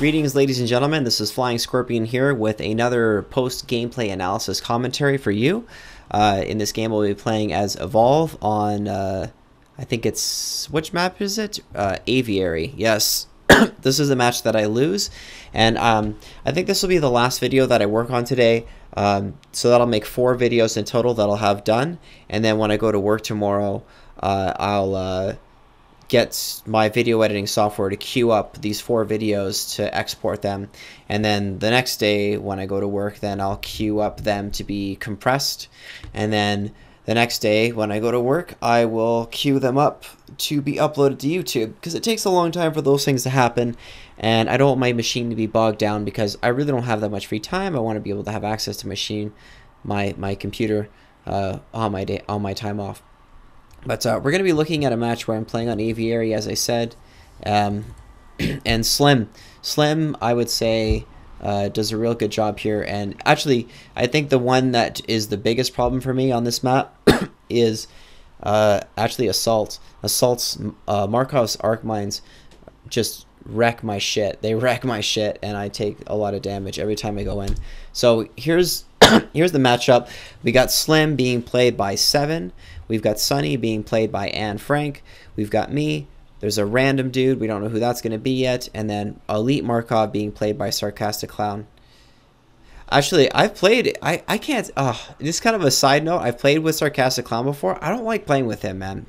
Greetings, ladies and gentlemen. This is Flying Scorpion here with another post-gameplay analysis commentary for you. In this game, we'll be playing as Evolve on, I think it's, which map is it? Aviary, yes. This is a match that I lose, and I think this will be the last video that I work on today. So that'll make 4 videos in total that I'll have done, and then when I go to work tomorrow, I'll get my video editing software to queue up these 4 videos to export them, and then the next day when I go to work, then I'll queue up them to be compressed, and then the next day when I go to work, I will queue them up to be uploaded to YouTube, because it takes a long time for those things to happen, and I don't want my machine to be bogged down because I really don't have that much free time. I want to be able to have access to my computer on my time off. But we're going to be looking at a match where I'm playing on Aviary, as I said, and Slim, I would say, does a real good job here. And actually, I think the one that is the biggest problem for me on this map is actually Assault. Assault's Markov's Arc Mines just wreck my shit. They wreck my shit, and I take a lot of damage every time I go in. So here's here's the matchup. We got Slim being played by Seven. We've got Sunny being played by Anne Frank. We've got me. There's a random dude. We don't know who that's going to be yet. And then Elite Markov being played by Sarcastic Clown. Actually, I've played... I can't... this is kind of a side note. I've played with Sarcastic Clown before. I don't like playing with him, man.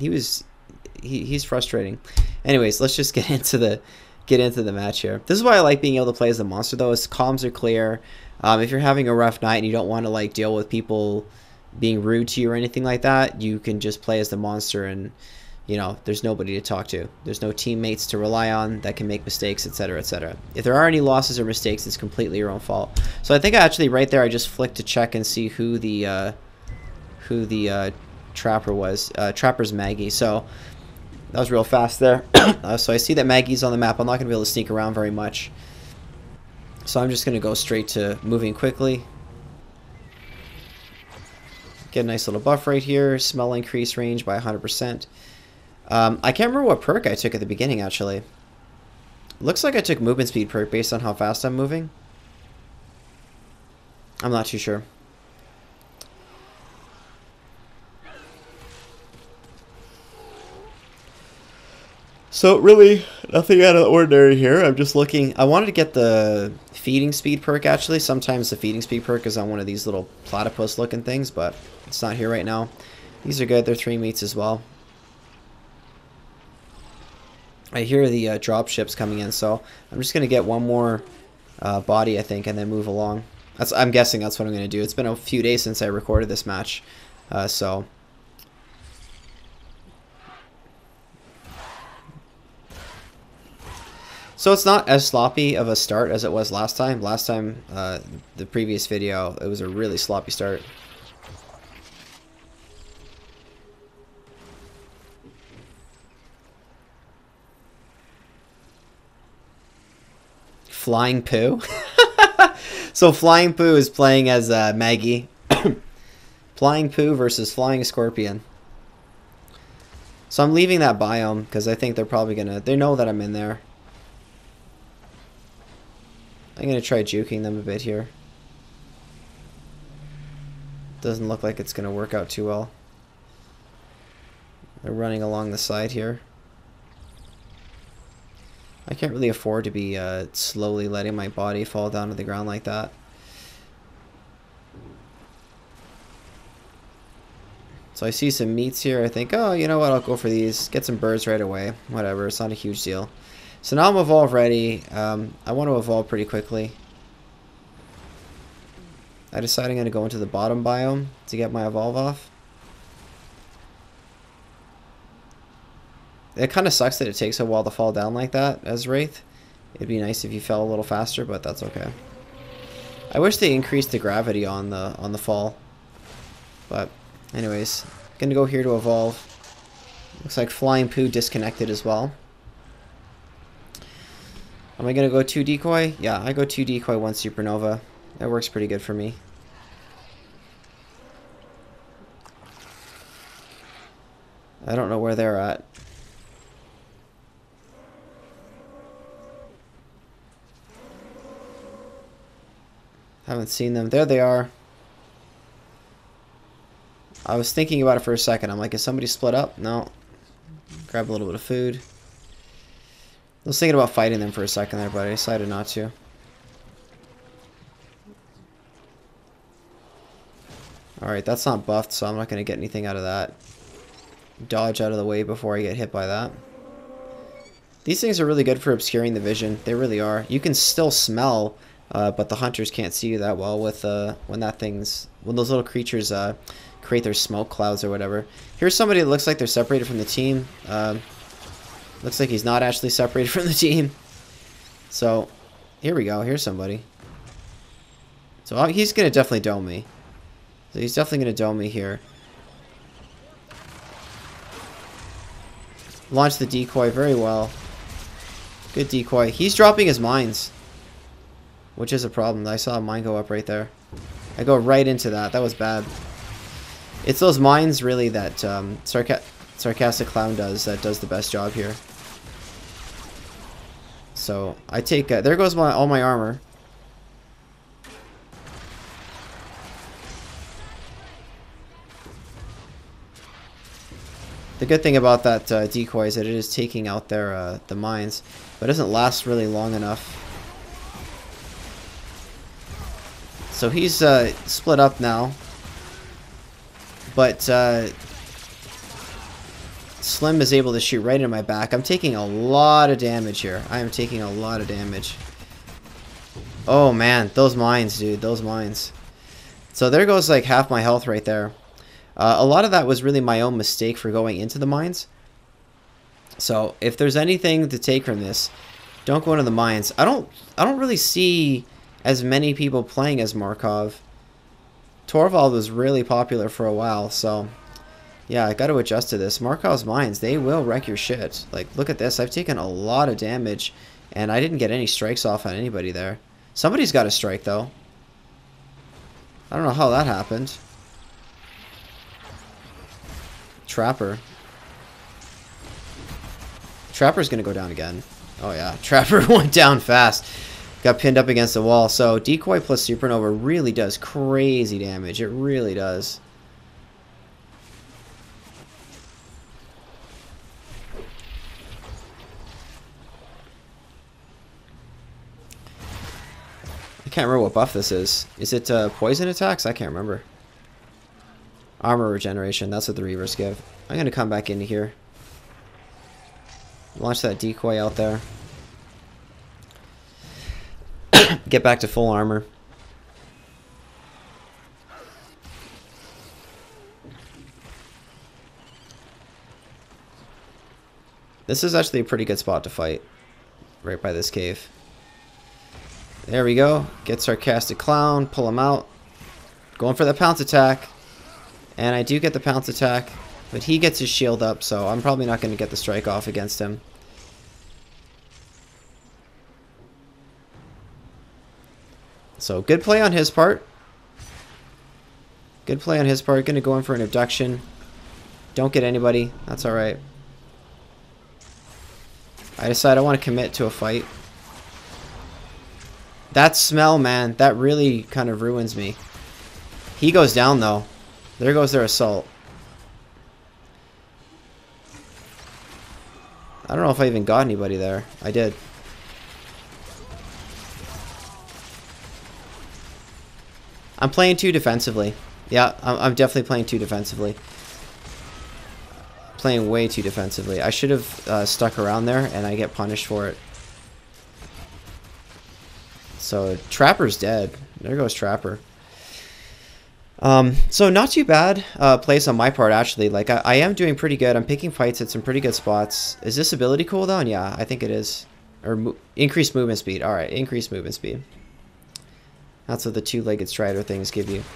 He's frustrating. Anyways, let's just get into the match here. This is why I like being able to play as the monster, though. Is comms are clear. If you're having a rough night and you don't want to like deal with people being rude to you or anything like that, you can just play as the monster, and you know there's nobody to talk to. There's no teammates to rely on that can make mistakes, etc., etc. If there are any losses or mistakes, it's completely your own fault. So I think actually right there I just flicked to check and see who the trapper was. Trapper's Maggie. So that was real fast there. So I see that Maggie's on the map. I'm not going to be able to sneak around very much. So I'm just going to go straight to moving quickly. Get a nice little buff right here. Smell increase range by 100%. I can't remember what perk I took at the beginning, actually. Looks like I took movement speed perk based on how fast I'm moving. I'm not too sure. So really, nothing out of the ordinary here. I'm just looking. I wanted to get the feeding speed perk, actually. Sometimes the feeding speed perk is on one of these little platypus looking things, but it's not here right now. These are good. They're 3 meats as well. I hear the drop ships coming in, so I'm just going to get one more body, I think, and then move along. I'm guessing that's what I'm going to do. It's been a few days since I recorded this match, so... So it's not as sloppy of a start as it was last time. Last time, the previous video, it was a really sloppy start. Flying Poo? So Flying Poo is playing as Maggie. Flying Poo versus Flying Scorpion. So I'm leaving that biome because I think they're probably gonna... They know that I'm in there. I'm going to try juking them a bit here. Doesn't look like it's going to work out too well. They're running along the side here. I can't really afford to be slowly letting my body fall down to the ground like that. So I see some meats here. I think, oh, you know what? I'll go for these. Get some birds right away. Whatever. It's not a huge deal. So now I'm evolve ready. I want to evolve pretty quickly. I decided I'm going to go into the bottom biome to get my evolve off. It kind of sucks that it takes a while to fall down like that as Wraith. It'd be nice if you fell a little faster, but that's okay. I wish they increased the gravity on the fall. But anyways, going to go here to evolve. Looks like Flying Poo disconnected as well. Am I going to go 2 decoy? Yeah, I go 2 decoy, 1 supernova. That works pretty good for me. I don't know where they're at. Haven't seen them. There they are. I was thinking about it for a second. I'm like, is somebody split up? No. Grab a little bit of food. I was thinking about fighting them for a second there, but I decided not to. Alright, that's not buffed, so I'm not going to get anything out of that. Dodge out of the way before I get hit by that. These things are really good for obscuring the vision. They really are. You can still smell, but the hunters can't see you that well with when those little creatures create their smoke clouds or whatever. Here's somebody that looks like they're separated from the team. Looks like he's not actually separated from the team. So, here we go. Here's somebody. So he's going to definitely dome me. So he's definitely going to dome me here. Launch the decoy very well. Good decoy. He's dropping his mines, which is a problem. I saw a mine go up right there. I go right into that. That was bad. It's those mines, really, that Sarcastic Clown does that does the best job here. So, I take... there goes all my armor. The good thing about that decoy is that it is taking out their the mines, but it doesn't last really long enough. So he's split up now, but Slim is able to shoot right into my back. I'm taking a lot of damage here. I am taking a lot of damage. Oh man, those mines, dude, those mines. So there goes like half my health right there. A lot of that was really my own mistake for going into the mines. So if there's anything to take from this, don't go into the mines. I don't really see as many people playing as Markov. Torvald was really popular for a while, so yeah, I got to adjust to this. Markov's mines, they will wreck your shit. Like, look at this. I've taken a lot of damage, and I didn't get any strikes off on anybody there. Somebody's got a strike, though. I don't know how that happened. Trapper. Trapper's gonna go down again. Oh yeah, Trapper went down fast. Got pinned up against the wall. So Decoy plus Supernova really does crazy damage. It really does. I can't remember what buff this is. Is it poison attacks? I can't remember. Armor regeneration, that's what the Reavers give. I'm going to come back into here. Launch that decoy out there. Get back to full armor. This is actually a pretty good spot to fight. Right by this cave. There we go. Get Sarcastic Clown, pull him out. Going for the pounce attack. And I do get the pounce attack, but he gets his shield up, so I'm probably not going to get the strike off against him. So good play on his part. Good play on his part. Going to go in for an abduction. Don't get anybody. That's alright. I decide I want to commit to a fight. That smell, man, that really kind of ruins me. He goes down, though. There goes their assault. I don't know if I even got anybody there. I did. I'm playing too defensively. Yeah, I'm definitely playing too defensively. Playing way too defensively. I should have stuck around there, and I get punished for it. So, Trapper's dead. There goes Trapper. So not too bad plays on my part, actually. Like, I am doing pretty good. I'm picking fights at some pretty good spots. Is this ability cooldown? Yeah, I think it is. Or increased movement speed. Alright, increased movement speed. That's what the two-legged strider things give you.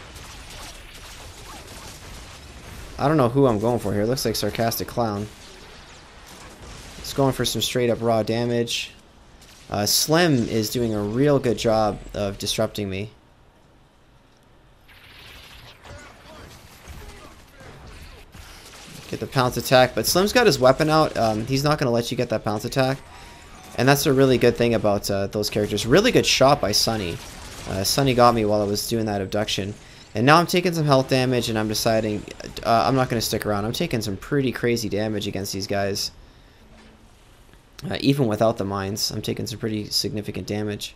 I don't know who I'm going for here. It looks like Sarcastic Clown. Just going for some straight-up raw damage. Slim is doing a real good job of disrupting me. Get the pounce attack, but Slim's got his weapon out. He's not going to let you get that pounce attack. And that's a really good thing about those characters. Really good shot by Sunny. Sunny got me while I was doing that abduction. And now I'm taking some health damage, and I'm deciding I'm not going to stick around. I'm taking some pretty crazy damage against these guys. Even without the mines, I'm taking some pretty significant damage.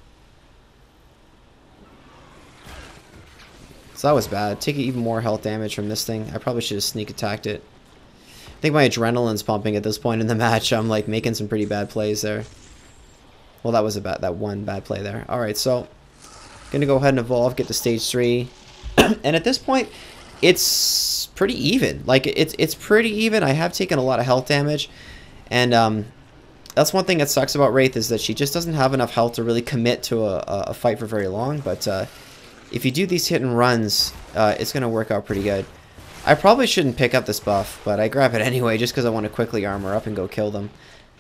So that was bad. Taking even more health damage from this thing. I probably should have sneak attacked it. I think my adrenaline's pumping at this point in the match. I'm like making some pretty bad plays there. Well, that was that one bad play there. Alright, so gonna go ahead and evolve, get to stage 3. And at this point, it's pretty even. Like, it's pretty even. I have taken a lot of health damage. And that's one thing that sucks about Wraith, is that she just doesn't have enough health to really commit to a fight for very long. But if you do these hit and runs, it's going to work out pretty good. I probably shouldn't pick up this buff, but I grab it anyway just because I want to quickly armor up and go kill them.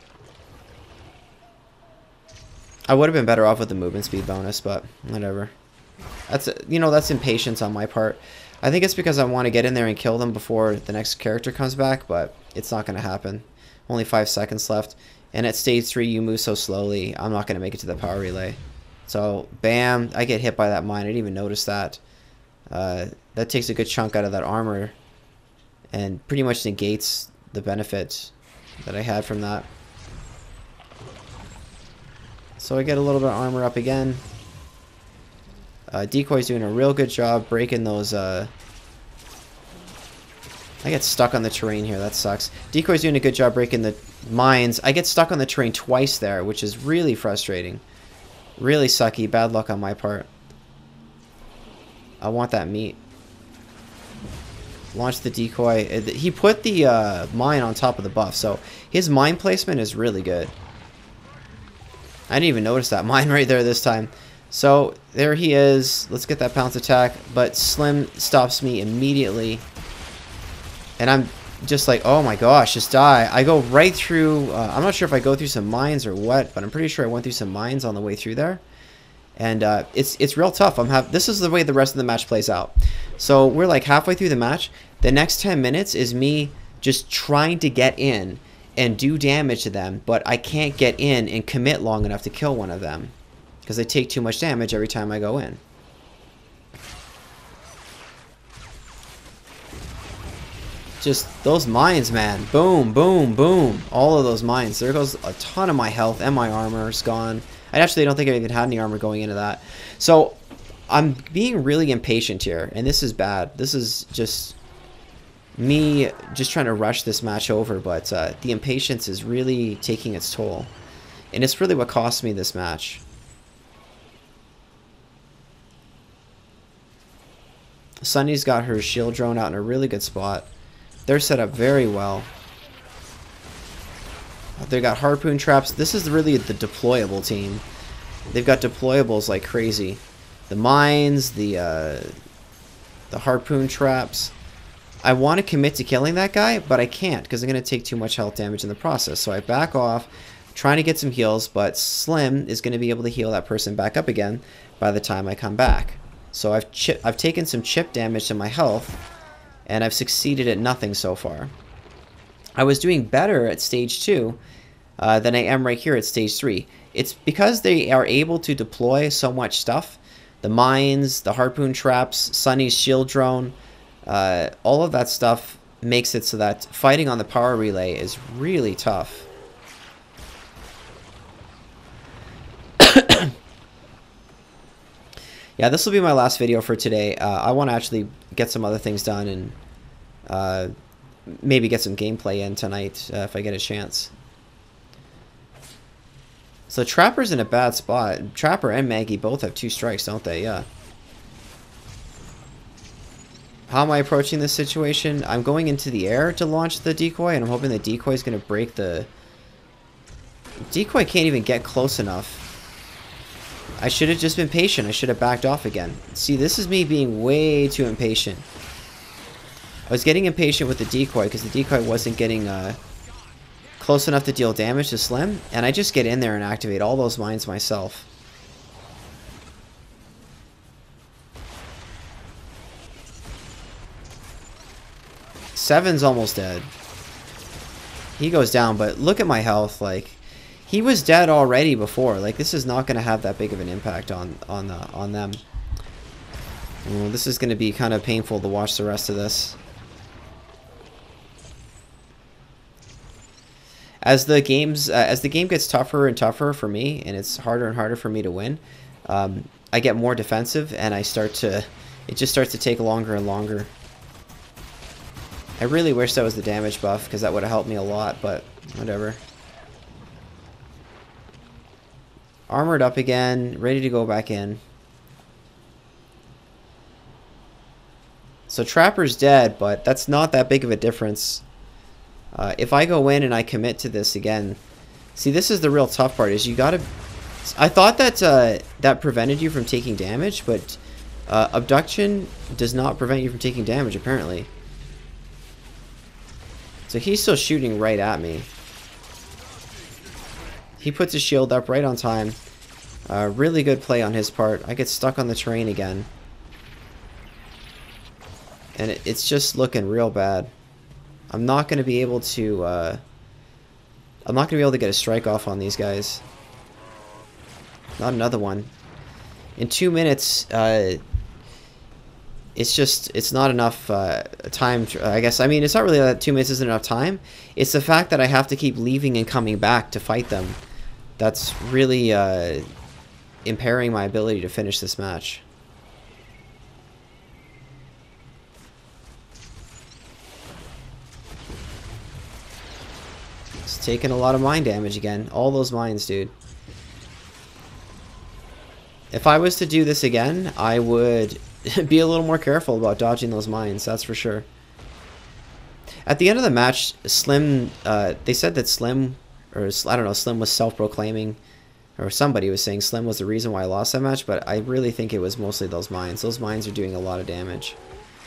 I would have been better off with the movement speed bonus, but whatever. That's, you know, that's impatience on my part. I think it's because I want to get in there and kill them before the next character comes back, but it's not going to happen. Only 5 seconds left. And at stage 3, you move so slowly, I'm not going to make it to the power relay. So, bam, I get hit by that mine. I didn't even notice that. That takes a good chunk out of that armor and pretty much negates the benefit that I had from that. So I get a little bit of armor up again. Decoy's doing a real good job breaking those. I get stuck on the terrain here. That sucks. Decoy's doing a good job breaking the mines. I get stuck on the terrain twice there, which is really frustrating. Really sucky. Bad luck on my part. I want that meat. Launch the decoy. He put the mine on top of the buff, so his mine placement is really good. I didn't even notice that mine right there this time. So there he is. Let's get that pounce attack. But Slim stops me immediately. And I'm just like, oh my gosh, just die. I go right through. I'm not sure if I go through some mines or what, but I'm pretty sure I went through some mines on the way through there. And it's real tough. This is the way the rest of the match plays out. So we're like halfway through the match. The next 10 minutes is me just trying to get in and do damage to them, but I can't get in and commit long enough to kill one of them because they take too much damage every time I go in. Just those mines, man. Boom, boom, boom. All of those mines. There goes a ton of my health, and my armor is gone. I actually don't think I even had any armor going into that. So I'm being really impatient here, and this is bad. This is just me just trying to rush this match over, but the impatience is really taking its toll. And it's really what cost me this match. Sunny's got her shield drone out in a really good spot. They're set up very well. They got harpoon traps. This is really the deployable team. They've got deployables like crazy. The mines, the harpoon traps. I want to commit to killing that guy, but I can't because I'm going to take too much health damage in the process. So I back off, trying to get some heals, but Slim is going to be able to heal that person back up again by the time I come back. So I've taken some chip damage to my health, and I've succeeded at nothing so far. I was doing better at stage 2 than I am right here at stage 3. It's because they are able to deploy so much stuff. The mines, the harpoon traps, Sunny's shield drone, all of that stuff makes it so that fighting on the power relay is really tough. Yeah, this will be my last video for today. I want to actually get some other things done and maybe get some gameplay in tonight if I get a chance. So Trapper's in a bad spot. Trapper and Maggie both have 2 strikes, don't they? Yeah. How am I approaching this situation? I'm going into the air to launch the decoy, and I'm hoping the decoy is going to break the... Decoy can't even get close enough. I should have just been patient. I should have backed off again. See, this is me being way too impatient. I was getting impatient with the decoy because the decoy wasn't getting close enough to deal damage to Slim, and I just get in there and activate all those mines myself. Seven's almost dead. He goes down, but look at my health. Like, He was dead already before. Like, this is not going to have that big of an impact on them. Well, this is going to be kind of painful to watch the rest of this. As the game gets tougher and tougher for me, and it's harder and harder for me to win, I get more defensive, and it just starts to take longer and longer. I really wish that was the damage buff, because that would have helped me a lot, but whatever. Armored up again, ready to go back in. So Trapper's dead, but that's not that big of a difference. If I go in and I commit to this again, see, this is the real tough part, is you gotta... I thought that that prevented you from taking damage, but Abduction does not prevent you from taking damage, apparently. So he's still shooting right at me. He puts his shield up right on time. Really good play on his part. I get stuck on the terrain again. And it's just looking real bad. I'm not going to be able to... I'm not going to be able to get a strike off on these guys. Not another one. In 2 minutes, it's not enough time, I guess. I mean, it's not really that 2 minutes isn't enough time. It's the fact that I have to keep leaving and coming back to fight them. That's really impairing my ability to finish this match. It's taking a lot of mine damage again. All those mines, dude. If I was to do this again, I would be a little more careful about dodging those mines, that's for sure. At the end of the match, Slim, they said that Slim, or I don't know, Slim was self-proclaiming, or somebody was saying Slim was the reason why I lost that match, but I really think it was mostly those mines. Those mines are doing a lot of damage.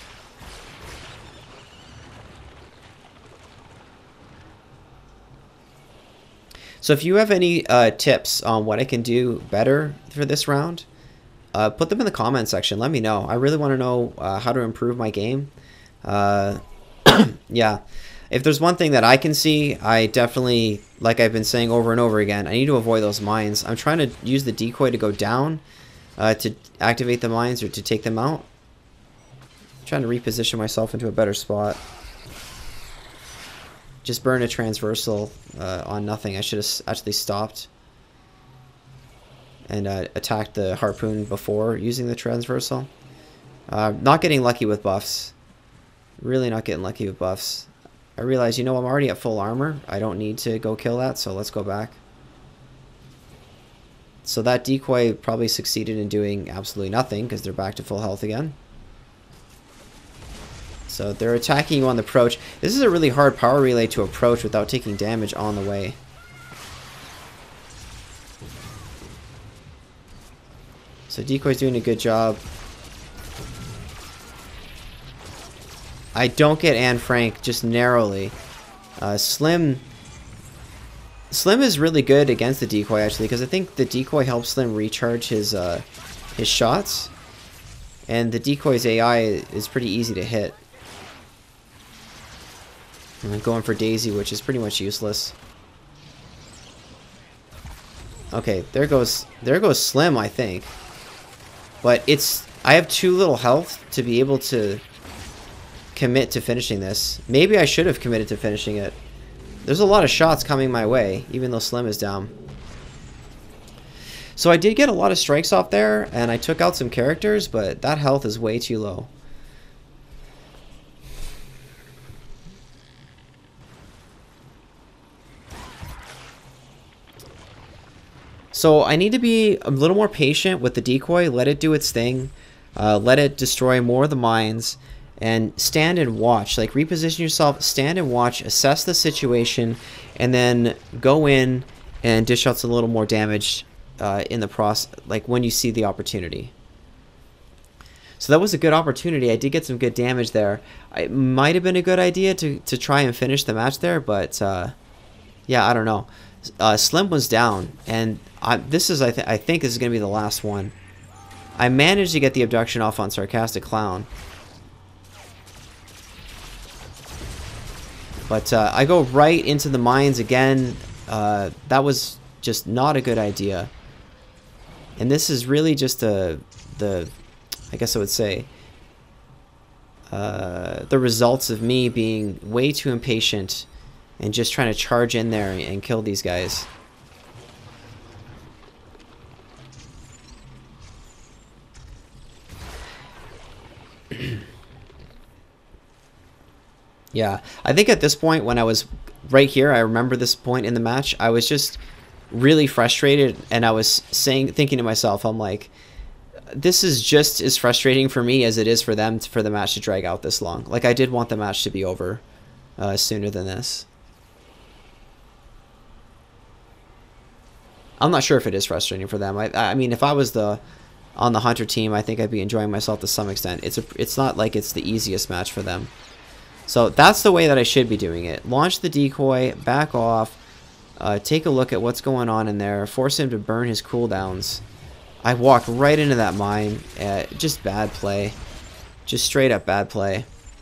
So if you have any tips on what I can do better for this round, put them in the comment section. Let me know. I really want to know how to improve my game. Yeah. If there's one thing that I can see, I definitely, like I've been saying over and over again, I need to avoid those mines. I'm trying to use the decoy to go down to activate the mines or to take them out. I'm trying to reposition myself into a better spot. Just burn a transversal on nothing. I should have actually stopped and attacked the harpoon before using the transversal. Not getting lucky with buffs. Really not getting lucky with buffs. I realize, you know, I'm already at full armor. I don't need to go kill that, so let's go back. So that decoy probably succeeded in doing absolutely nothing because they're back to full health again. So they're attacking you on the approach. This is a really hard power relay to approach without taking damage on the way. So decoy's doing a good job. I don't get Anne Frank, just narrowly. Slim is really good against the decoy, actually, because I think the decoy helps Slim recharge his shots. And the decoy's AI is pretty easy to hit. And I'm going for Daisy, which is pretty much useless. Okay, there goes Slim, I think. But I have too little health to be able to commit to finishing this. Maybe I should have committed to finishing it. There's a lot of shots coming my way, even though Slim is down. So I did get a lot of strikes off there, and I took out some characters, but that health is way too low. So I need to be a little more patient with the decoy, let it do its thing, let it destroy more of the mines, and stand and watch. Like, reposition yourself, stand and watch, assess the situation, and then go in and dish out a little more damage in the process, like when you see the opportunity. So that was a good opportunity. I did get some good damage there. It might have been a good idea to try and finish the match there, but yeah, I don't know. Slim was down, and this is I think this is going to be the last one. I managed to get the abduction off on Sarcastic Clown. But I go right into the mines again. That was just not a good idea. And this is really just I guess I would say, the results of me being way too impatient and just trying to charge in there and kill these guys. Yeah, I think at this point, when I was right here, I remember this point in the match, I was just really frustrated, and I was thinking to myself, I'm like, this is just as frustrating for me as it is for them for the match to drag out this long. Like, I did want the match to be over sooner than this. I'm not sure if it is frustrating for them. I mean, if I was on the Hunter team, I think I'd be enjoying myself to some extent. It's not like it's the easiest match for them. So that's the way that I should be doing it. Launch the decoy, back off, take a look at what's going on in there, force him to burn his cooldowns. I walked right into that mine. Just bad play. Just straight up bad play.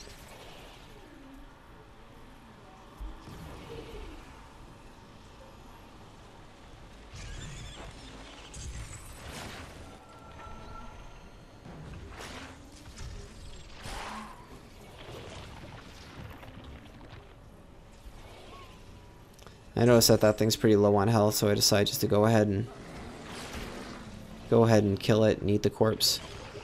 I noticed that that thing's pretty low on health, so I decided just to go ahead and kill it and eat the corpse.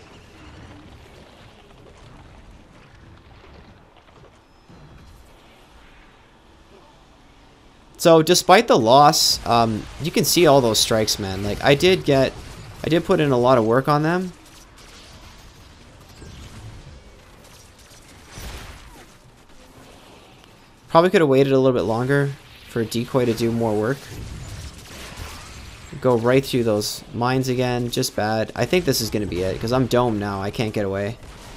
So despite the loss, you can see all those strikes, man. Like, I did put in a lot of work on them. Probably could have waited a little bit longer for a decoy to do more work. Go right through those mines again. Just bad. I think this is going to be it, because I'm domed now. I can't get away.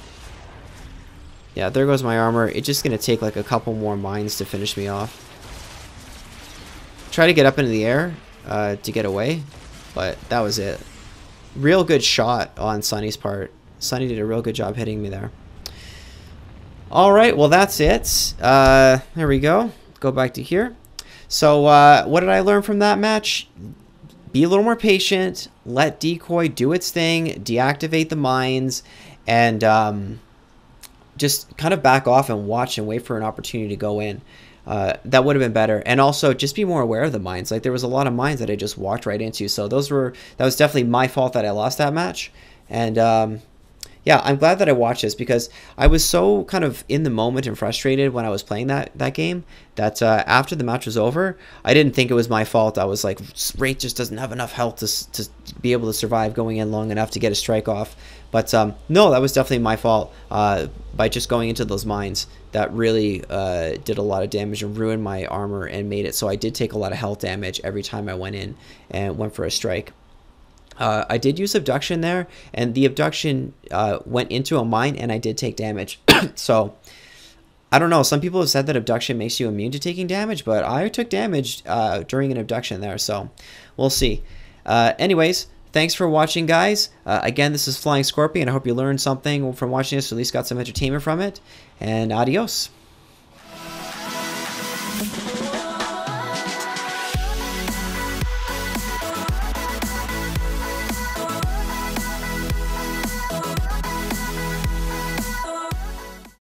Yeah, there goes my armor. It's just going to take like a couple more mines to finish me off. Try to get up into the air to get away, but that was it. Real good shot on Sunny's part. Sunny did a real good job hitting me there. Alright, well that's it. There we go. Go back to here. So what did I learn from that match? Be a little more patient. Let decoy do its thing. Deactivate the mines. And just kind of back off and watch and wait for an opportunity to go in. That would have been better. And also just be more aware of the mines. Like, there was a lot of mines that I just walked right into. So that was definitely my fault that I lost that match. And yeah, I'm glad that I watched this, because I was so kind of in the moment and frustrated when I was playing that game that after the match was over, I didn't think it was my fault. I was like, Wraith just doesn't have enough health to be able to survive going in long enough to get a strike off. But no, that was definitely my fault by just going into those mines. That really did a lot of damage and ruined my armor and made it so I did take a lot of health damage every time I went in and went for a strike. I did use abduction there, and the abduction went into a mine, and I did take damage. So, I don't know. Some people have said that abduction makes you immune to taking damage, but I took damage during an abduction there, so we'll see. Anyways, thanks for watching, guys. Again, this is Flying Scorpion. I hope you learned something from watching this, or at least got some entertainment from it, and adios.